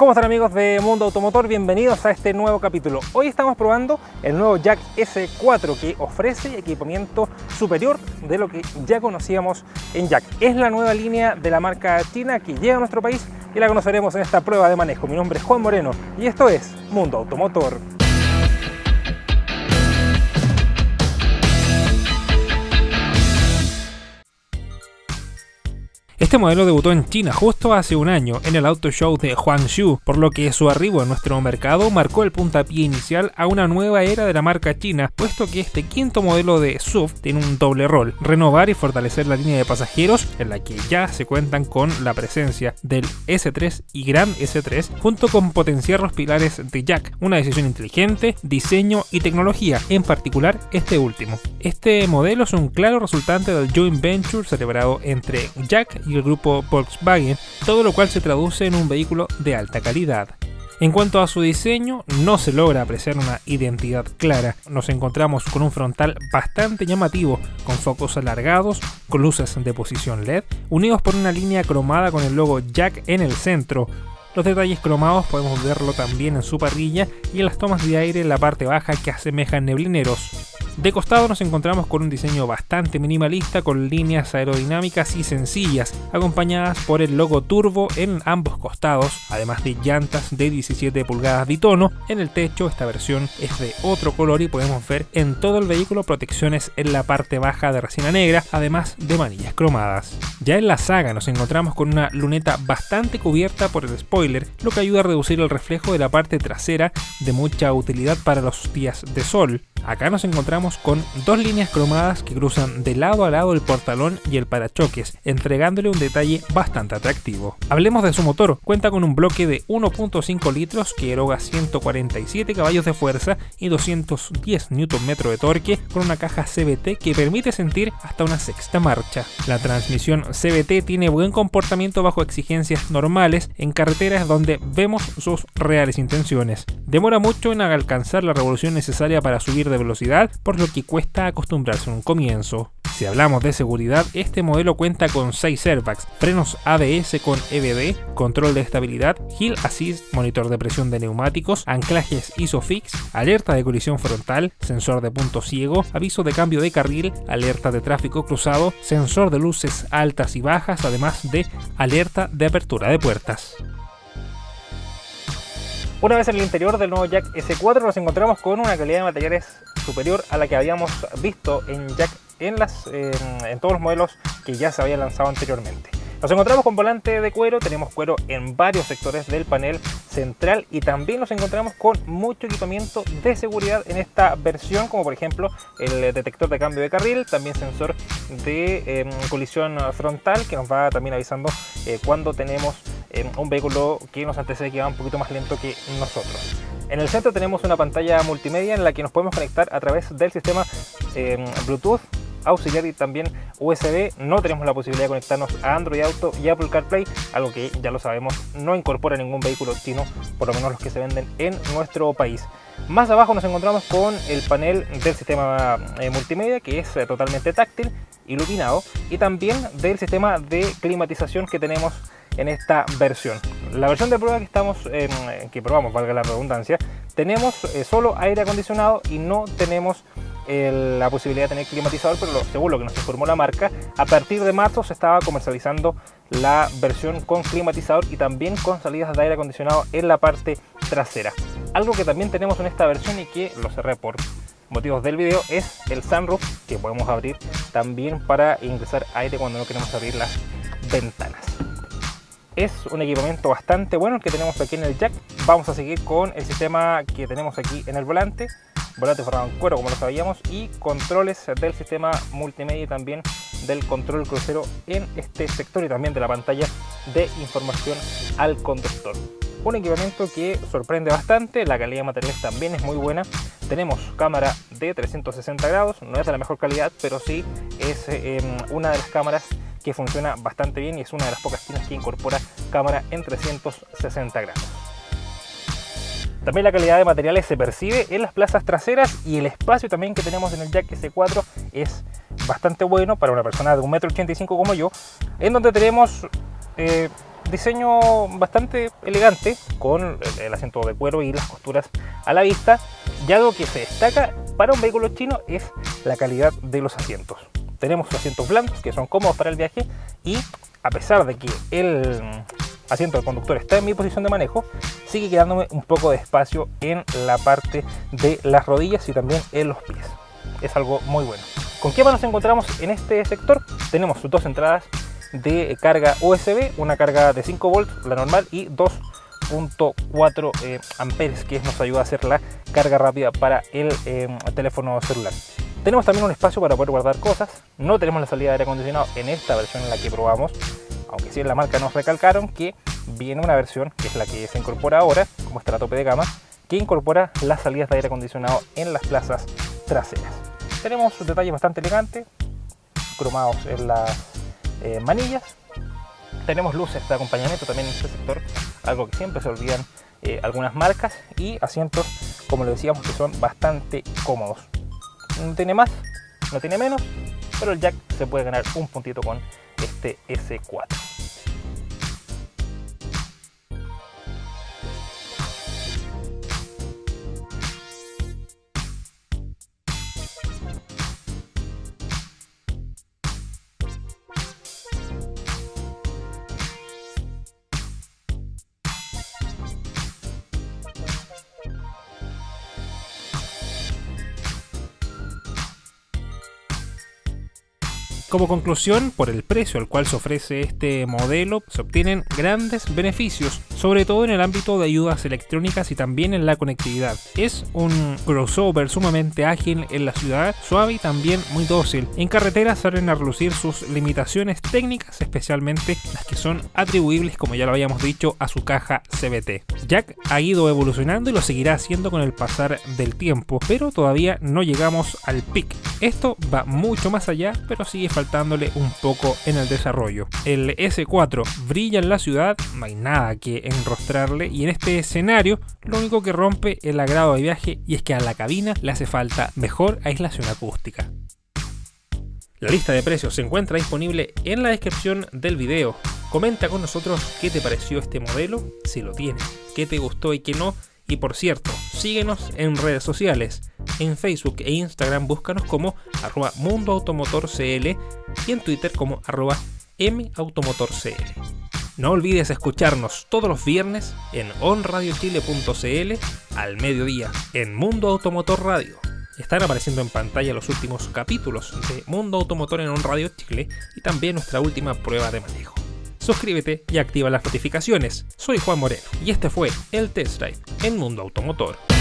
¿Cómo están, amigos de Mundo Automotor? Bienvenidos a este nuevo capítulo. Hoy estamos probando el nuevo Jack S4, que ofrece equipamiento superior de lo que ya conocíamos en Jack. Es la nueva línea de la marca china que llega a nuestro país y la conoceremos en esta prueba de manejo. Mi nombre es Juan Moreno y esto es Mundo Automotor. Este modelo debutó en China justo hace un año en el Auto Show de Guangzhou, por lo que su arribo en nuestro mercado marcó el puntapié inicial a una nueva era de la marca china, puesto que este quinto modelo de SUV tiene un doble rol: renovar y fortalecer la línea de pasajeros, en la que ya se cuentan con la presencia del S3 y Gran S3, junto con potenciar los pilares de Jack, una decisión inteligente, diseño y tecnología, en particular este último. Este modelo es un claro resultante del joint venture celebrado entre Jack y el grupo Volkswagen, todo lo cual se traduce en un vehículo de alta calidad. En cuanto a su diseño, no se logra apreciar una identidad clara. Nos encontramos con un frontal bastante llamativo, con focos alargados, con luces de posición LED, unidos por una línea cromada con el logo Jack en el centro. Los detalles cromados podemos verlo también en su parrilla y en las tomas de aire en la parte baja que asemejan neblineros. De costado nos encontramos con un diseño bastante minimalista, con líneas aerodinámicas y sencillas, acompañadas por el logo turbo en ambos costados, además de llantas de 17 pulgadas bitono. En el techo esta versión es de otro color y podemos ver en todo el vehículo protecciones en la parte baja de resina negra, además de manillas cromadas. Ya en la saga nos encontramos con una luneta bastante cubierta por el spoiler, lo que ayuda a reducir el reflejo de la parte trasera, de mucha utilidad para los días de sol. Acá nos encontramos con dos líneas cromadas que cruzan de lado a lado el portalón y el parachoques, entregándole un detalle bastante atractivo. Hablemos de su motor. Cuenta con un bloque de 1.5 litros que eroga 147 caballos de fuerza y 210 Nm de torque, con una caja CVT que permite sentir hasta una sexta marcha. La transmisión CVT tiene buen comportamiento bajo exigencias normales en carreteras donde vemos sus reales intenciones. Demora mucho en alcanzar la revolución necesaria para subir de velocidad, por lo que cuesta acostumbrarse en un comienzo. Si hablamos de seguridad, este modelo cuenta con 6 airbags, frenos ABS con EBD, control de estabilidad, Hill Assist, monitor de presión de neumáticos, anclajes ISOFIX, alerta de colisión frontal, sensor de punto ciego, aviso de cambio de carril, alerta de tráfico cruzado, sensor de luces altas y bajas, además de alerta de apertura de puertas. Una vez en el interior del nuevo Jack S4 nos encontramos con una calidad de materiales superior a la que habíamos visto en Jack en todos los modelos que ya se habían lanzado anteriormente. Nos encontramos con volante de cuero, tenemos cuero en varios sectores del panel central y también nos encontramos con mucho equipamiento de seguridad en esta versión, como por ejemplo el detector de cambio de carril, también sensor de colisión frontal que nos va también avisando cuando tenemos un vehículo que nos antecede, que va un poquito más lento que nosotros. En el centro tenemos una pantalla multimedia en la que nos podemos conectar a través del sistema Bluetooth, auxiliar y también USB. No tenemos la posibilidad de conectarnos a Android Auto y Apple CarPlay, algo que ya lo sabemos no incorpora ningún vehículo chino, por lo menos los que se venden en nuestro país. Más abajo nos encontramos con el panel del sistema multimedia, que es totalmente táctil, iluminado, y también del sistema de climatización que tenemos en esta versión. La versión de prueba que probamos, valga la redundancia, tenemos solo aire acondicionado y no tenemos la posibilidad de tener climatizador, pero según lo que nos informó la marca, a partir de marzo se estaba comercializando la versión con climatizador y también con salidas de aire acondicionado en la parte trasera. Algo que también tenemos en esta versión y que lo cerré por motivos del video es el sunroof, que podemos abrir también para ingresar aire cuando no queremos abrir las ventanas. Es un equipamiento bastante bueno el que tenemos aquí en el Jack. Vamos a seguir con el sistema que tenemos aquí en el volante forrado en cuero como lo sabíamos, y controles del sistema multimedia y también del control crucero en este sector, y también de la pantalla de información al conductor. Un equipamiento que sorprende bastante, la calidad de materiales también es muy buena. Tenemos cámara de 360 grados, no es de la mejor calidad, pero sí es una de las cámaras que funciona bastante bien y es una de las pocas chinas que incorpora cámara en 360 grados. También la calidad de materiales se percibe en las plazas traseras, y el espacio también que tenemos en el Jack S4 es bastante bueno para una persona de 1,85 m como yo, en donde tenemos diseño bastante elegante con el asiento de cuero y las costuras a la vista, y algo que se destaca para un vehículo chino es la calidad de los asientos. Tenemos asientos blandos que son cómodos para el viaje, y a pesar de que el asiento del conductor está en mi posición de manejo, sigue quedándome un poco de espacio en la parte de las rodillas y también en los pies. Es algo muy bueno. ¿Con qué más nos encontramos en este sector? Tenemos sus dos entradas de carga USB, una carga de 5 volts, la normal, y 2.4 amperes, que nos ayuda a hacer la carga rápida para el teléfono celular. Tenemos también un espacio para poder guardar cosas. No tenemos la salida de aire acondicionado en esta versión en la que probamos, aunque sí en la marca nos recalcaron que viene una versión, que es la que se incorpora ahora, como está la tope de gama, que incorpora las salidas de aire acondicionado en las plazas traseras. Tenemos un detalle bastante elegante, cromados en las manillas. Tenemos luces de acompañamiento también en este sector, algo que siempre se olvidan algunas marcas, y asientos, como lo decíamos, que son bastante cómodos. No tiene más, no tiene menos, pero el jack se puede ganar un puntito con este S4. Como conclusión, por el precio al cual se ofrece este modelo, se obtienen grandes beneficios, sobre todo en el ámbito de ayudas electrónicas y también en la conectividad. Es un crossover sumamente ágil en la ciudad, suave y también muy dócil. En carretera salen a relucir sus limitaciones técnicas, especialmente las que son atribuibles, como ya lo habíamos dicho, a su caja CVT. Jack ha ido evolucionando y lo seguirá haciendo con el pasar del tiempo, pero todavía no llegamos al pic. Esto va mucho más allá, pero sigue faltándole un poco en el desarrollo. El S4 brilla en la ciudad, no hay nada que enrostrarle, y en este escenario lo único que rompe el agrado de viaje, y es que a la cabina le hace falta mejor aislación acústica. La lista de precios se encuentra disponible en la descripción del video. Comenta con nosotros qué te pareció este modelo, si lo tienes, qué te gustó y qué no. Y por cierto, síguenos en redes sociales. En Facebook e Instagram búscanos como @mundoautomotorcl y en Twitter como @mautomotorcl. No olvides escucharnos todos los viernes en onradiochile.cl al mediodía en Mundo Automotor Radio. Están apareciendo en pantalla los últimos capítulos de Mundo Automotor en On Radio Chile y también nuestra última prueba de manejo. Suscríbete y activa las notificaciones. Soy Juan Moreno y este fue el Test Drive en Mundo Automotor.